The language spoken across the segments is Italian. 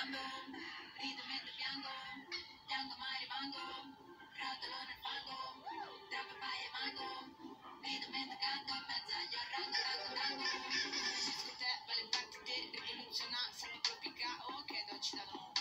quando rido mentre piango, piango ma rimango, rotolo nel fango, tra papaya e mango, rido mentre canto in mezzo agli orrango, tango, esco te, vale parte te, rivoluziona, siamo tropica, ok, dolci da nuova.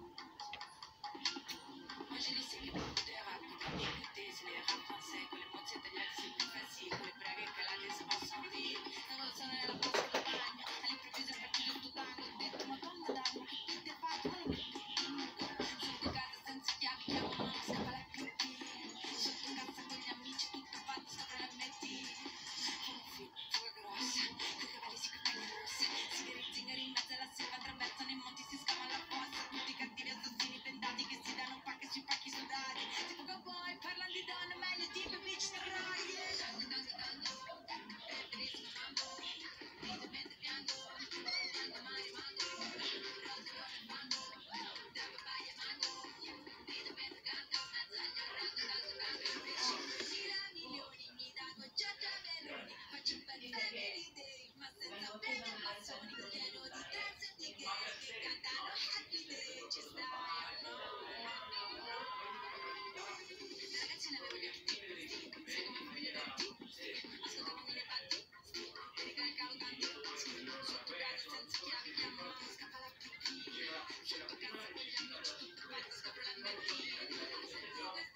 Moi je laissé les bouts de rap, écouter, c'est les rap français, con le mozze tagliate c'est più facile, con le braghe calate si possono dire, non lo so nella posta del bagno, all'improvviso è partito tutto tango, ho detto madonna d'anno, che ti ha fatto, ma non mi sotto casa senza chiavi, chiamo mamma, scappa la pipì, sotto casa con gli amici, tutto fatto sopra l'MT, fumo filo, fuga grossa, coi cavalli si cappelli rossi, sigari zingari in mezzo alla selva, attraversano i monti, si scava la fossa, tutti cattivi assassini pendati che si danno pacche sui pacchi sudati, tipo cowboy, parlano di donne, meglio tipo bitch da raglie, preferisco mambo, rido mentre piango, piango ma rimango, rotolo nel fango, da papaya e mango, rido mentre canto, mezzo agli orrango, mila milioni mi danno Giorgia Meloni, faccio un bel family day, ma senza pene e massoni, pieno di trans e di gay che cantano happy day, ci stai o no? Ragazzi ne avevo gli artigli, sei come famiglia d'artisti, ascoltavo mille battisti, e ricaricavo tanti sotto casa senza chiavi, chiamo mamma, scappa la pipì, sotto casa con gli amici, tutto fatto, scopro la MT, senti questa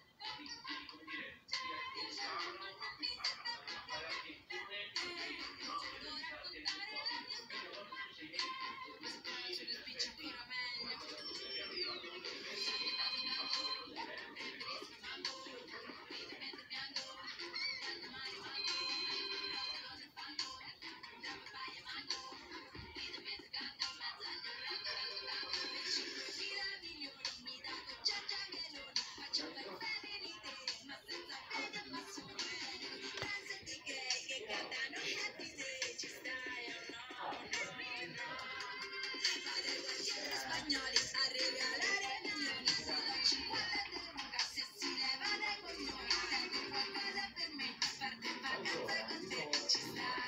spagnoli a regalare milioni, solo 50 euro se si leva dai coglioni, serve qualcosa per me, parte in vacanza con te, ci stai,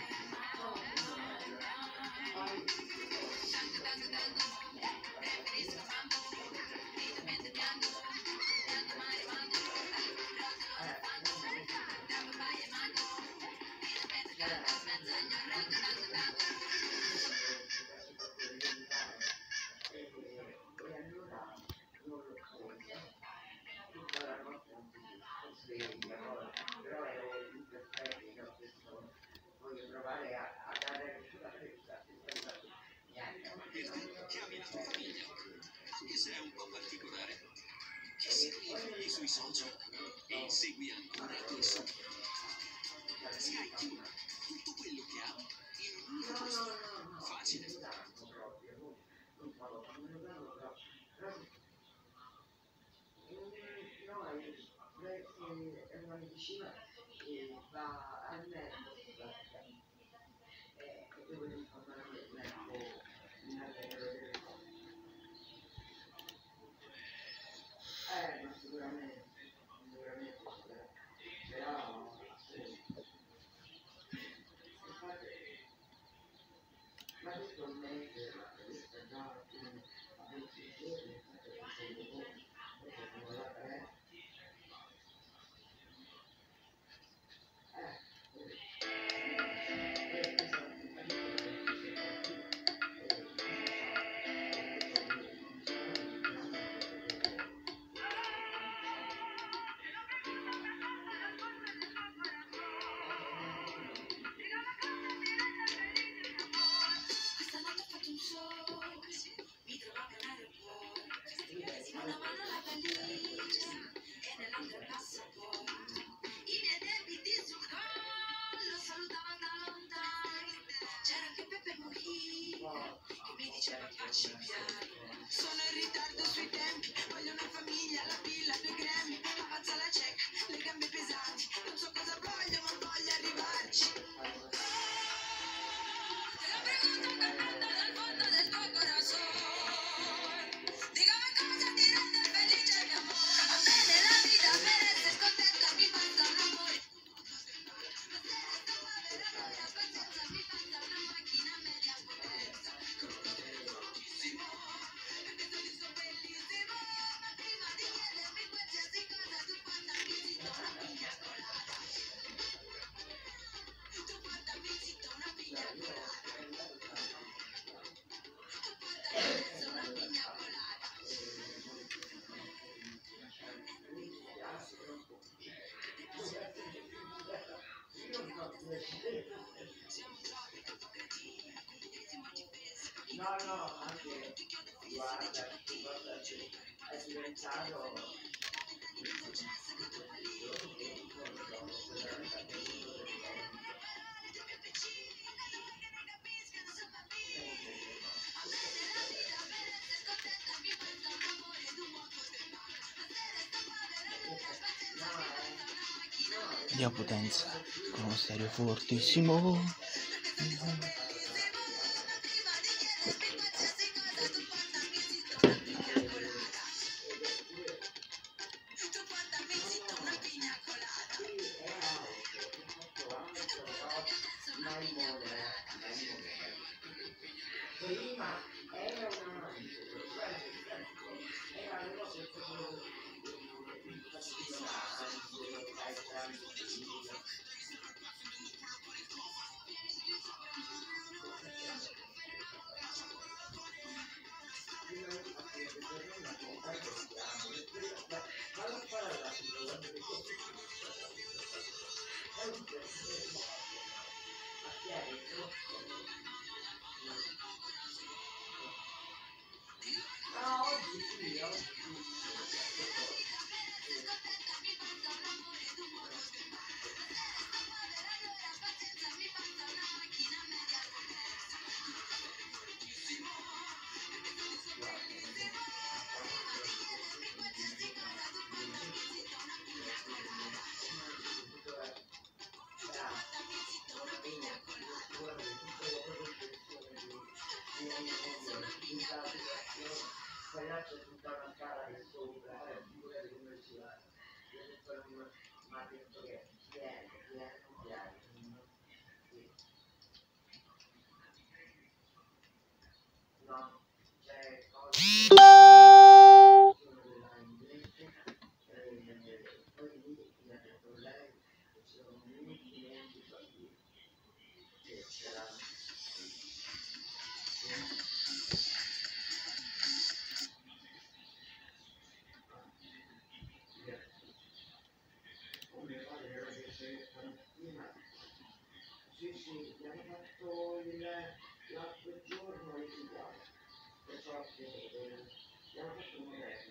tango, preferisco mambo, rido mentre piango, piango ma rimango, rotolo nel fango, da papaya e mango, rido mentre canto, in mezzo agli orrango, tango. Voglio provare a dare Dirti che ami la tua famiglia, anche se è un po' particolare. Che segui i figli sui social e segui ancora i tuoi sogni. Sky Team, tutto quello che ami in un unico posto. Facile. È una medicina che va al nervo praticamente, e dove informare il nervo ma sicuramente, però ma questo è un mese, questo è già a 20 giorni, dopo la 3. Questa notte ho fatto un show, mi trovavo all'aeroporto, con una mano alla valigia e nell'altra il passaporto. I miei debiti sul collo salutavano da lontano, c'era anche Peppe Murillo che mi diceva facci piano. Sono in ritardo sui tempi, voglio una famiglia, la pilla, 2 grammi, avanza la cieca, le gambe pesanti, non so cosa voglio ma voglio arrivarci. Te lo pregunto dal fondo del tuo corazón. Dígame cosa ti rende felice mi amore. A me nella vita per essere contenta mi basta un amore. Ma se resto a avere la pazienza mi basta una macchina media potenza. Con un modello fortissimo. diventato Dio potenza, con uno stereo fortissimo. prima era una quella c'è tutta una scala che sopra, figurati come ci va. Io ho detto ma ha detto che viene, non viene. Sì. No, c'è cose che sono della inglese, poi lì mi ha detto lei che ci sono movimenti così, che c'era. Sì, mi hanno fatto l'altro giorno il riguardo, perciò che mi hanno fatto un modello.